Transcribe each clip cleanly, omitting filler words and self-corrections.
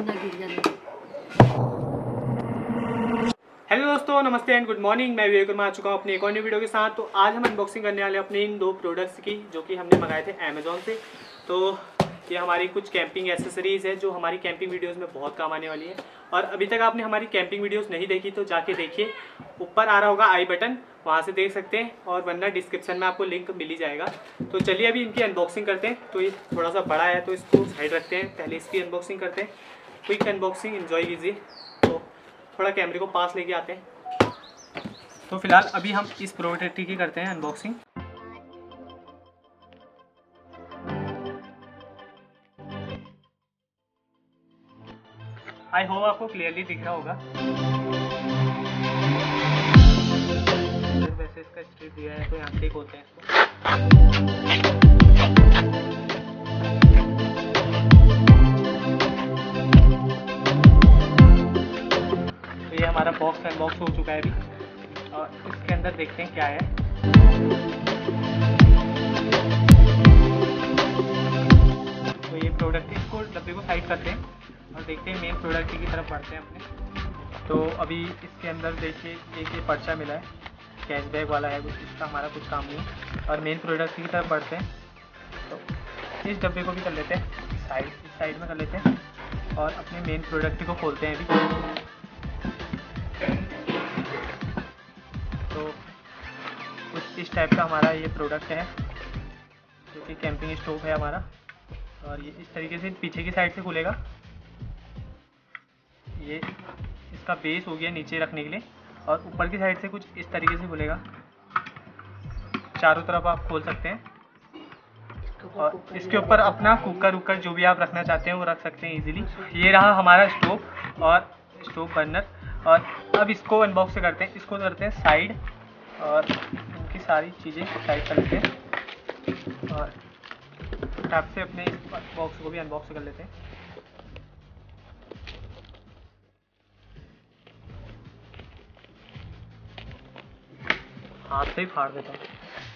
Hello दोस्तों, नमस्ते and good morning. मैं विवेक कुमार आ चुका हूँ अपनी एक और नई वीडियो के साथ। तो आज हम अनबॉक्सिंग करने वाले अपने इन दो प्रोडक्ट्स की, जो कि हमने मंगाए थे अमेज़ॉन से। तो ये हमारी कुछ कैंपिंग एसेसरीज़ है जो हमारी कैंपिंग वीडियोस में बहुत काम आने वाली है। और अभी तक आपने हमारी कैंपिंग वीडियोस नहीं देखी तो जाके देखिए, ऊपर आ रहा होगा आई बटन, वहाँ से देख सकते हैं, और वरना डिस्क्रिप्शन में आपको लिंक मिल ही जाएगा। तो चलिए अभी इनकी अनबॉक्सिंग करते हैं। तो ये थोड़ा सा बड़ा है तो इसको साइड रखते हैं, पहले इसकी अनबॉक्सिंग करते हैं। क्विक अनबॉक्सिंग एंजॉय कीजिए। तो थोड़ा कैमरे को पास लेके आते हैं। तो फिलहाल अभी हम इस प्रोडक्ट की करते हैं अनबॉक्सिंग। आई होप आपको क्लियरली दिख रहा होगा। वैसे इसका स्ट्रिप दिया है तो यहाँ से खोलते हैं इसको। तो ये हमारा बॉक्स अनबॉक्स हो चुका है अभी, और इसके अंदर देखते हैं क्या है। तो ये प्रोडक्ट, इसको डब्बे को साइड करते हैं और देखते हैं मेन प्रोडक्ट की तरफ बढ़ते हैं अपने। तो अभी इसके अंदर देखिए एक ये पर्चा मिला है, कैशबैक वाला है कुछ, इसका हमारा कुछ काम नहीं है। और मेन प्रोडक्ट की तरफ बढ़ते हैं। तो इस डब्बे को भी कर लेते हैं इस साइड में कर लेते हैं, और अपने मेन प्रोडक्ट को खोलते हैं अभी। तो कुछ इस टाइप का हमारा ये प्रोडक्ट है, जो कि कैंपिंग स्टोव है हमारा। और ये इस तरीके से पीछे की साइड से खुलेगा। ये इसका बेस हो गया नीचे रखने के लिए, और ऊपर की साइड से कुछ इस तरीके से खुलेगा। चारों तरफ आप खोल सकते हैं, और इसके ऊपर अपना कुकर जो भी आप रखना चाहते हैं वो रख सकते हैं इजीली। ये रहा हमारा स्टोव और स्टोव बर्नर। और अब इसको अनबॉक्स करते हैं, इसको करते हैं साइड, और इनकी सारी चीज़ें साइड कर लेते हैं, और टैप से अपने बॉक्स को भी अनबॉक्स कर लेते हैं। हाथ से ही फाड़ देता हूँ।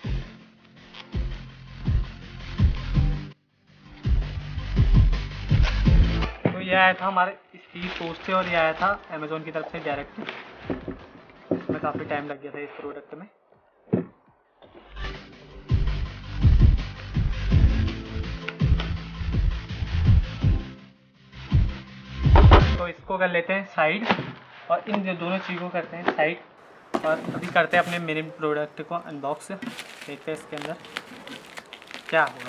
तो ये आया था हमारे स्पीड पोस्ट से, और ये आया था अमेज़ॉन की तरफ से डायरेक्ट। इसमें काफ़ी टाइम लग गया था इस प्रोडक्ट में। तो इसको कर लेते हैं साइड, और इन दोनों चीज़ों को करते हैं साइड। और अभी करते हैं अपने मेन प्रोडक्ट को अनबॉक्स। देखते हैं इसके अंदर क्या होगा।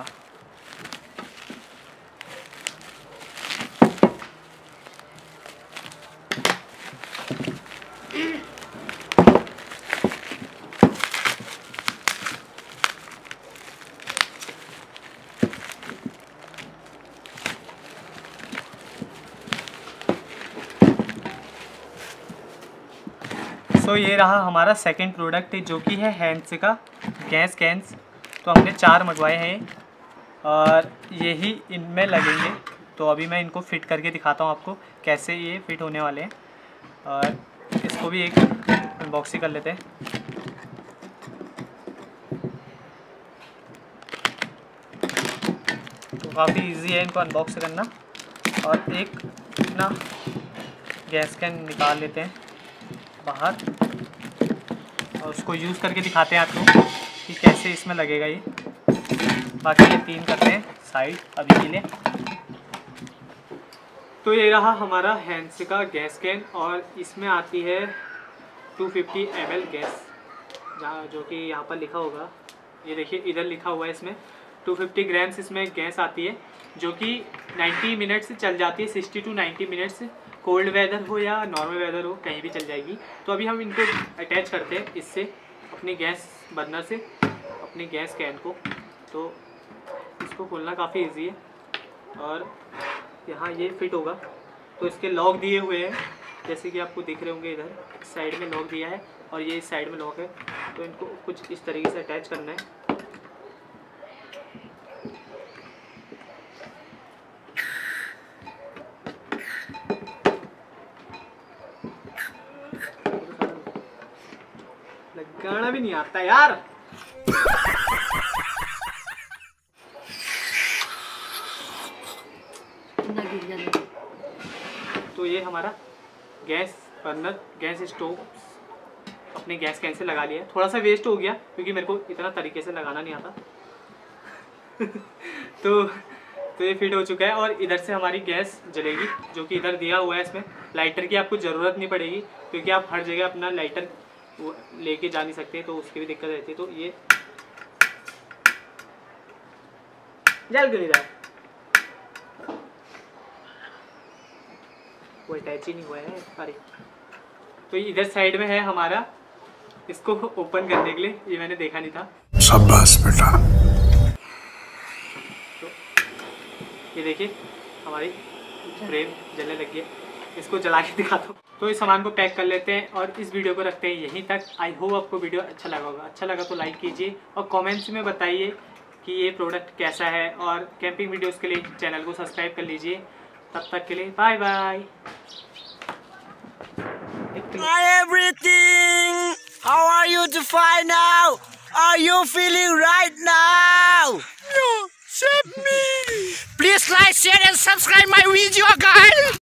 तो ये रहा हमारा सेकंड प्रोडक्ट, जो कि है हैंड्स का गैस कैंस। तो हमने 4 मंगवाए हैं, और यही इनमें लगेंगे। तो अभी मैं इनको फिट करके दिखाता हूँ आपको कैसे ये फिट होने वाले हैं। और इसको भी एक अनबॉक्सिंग कर लेते हैं। तो काफ़ी इजी है इनको अनबॉक्स करना। और एक ना गैस कैन निकाल लेते हैं बाहर, और उसको यूज़ करके दिखाते हैं आपको कि कैसे इसमें लगेगा ये। बाकी ये 3 करते हैं साइड अभी के लिए। तो ये रहा हमारा हैंड्स का गैस कैन, और इसमें आती है 250 ml गैस, जहाँ जो कि यहाँ पर लिखा होगा, ये देखिए इधर लिखा हुआ है। इसमें 250 ग्राम्स इसमें गैस आती है, जो कि 90 मिनट्स चल जाती है, 60 to 90 मिनट्स। कोल्ड वेदर हो या नॉर्मल वेदर हो, कहीं भी चल जाएगी। तो अभी हम इनको अटैच करते हैं इससे अपनी गैस बर्नर से अपनी गैस कैन को। तो इसको खोलना काफ़ी इजी है, और यहाँ ये फिट होगा। तो इसके लॉक दिए हुए हैं, जैसे कि आपको दिख रहे होंगे, इधर साइड में लॉक दिया है और ये इस साइड में लॉक है। तो इनको कुछ इस तरीके से अटैच करना है। लगाना भी नहीं आता यार। हमारा गैस बर्नर, गैस स्टोव अपने गैस कैन से लगा लिया। थोड़ा सा वेस्ट हो गया क्योंकि मेरे को इतना तरीके से लगाना नहीं आता तो ये फिट हो चुका है और इधर से हमारी गैस जलेगी, जो कि इधर दिया हुआ है। इसमें लाइटर की आपको ज़रूरत नहीं पड़ेगी क्योंकि आप हर जगह अपना लाइटर लेके जा नहीं सकते, तो उसकी भी दिक्कत रहती है। तो ये जल क्यों नहीं रहा है, वो अटैच ही नहीं हुआ है। अरे तो इधर साइड में है हमारा, इसको ओपन करने के लिए, ये मैंने देखा नहीं था। शाबाश बेटा। तो ये देखिए हमारी फ्रेम जलने लगी है, इसको जला के दिखाता हूँ। तो इस सामान को पैक कर लेते हैं और इस वीडियो को रखते हैं यहीं तक। आई होप आपको वीडियो अच्छा लगा होगा। अच्छा लगा तो लाइक कीजिए और कमेंट्स में बताइए कि ये प्रोडक्ट कैसा है, और कैंपिंग वीडियोस के लिए चैनल को सब्सक्राइब कर लीजिए। तब तक के लिए bye bye. Hi everything! How are you to find now? Are you feeling right now? No, save me! Please like, share and subscribe my video guys!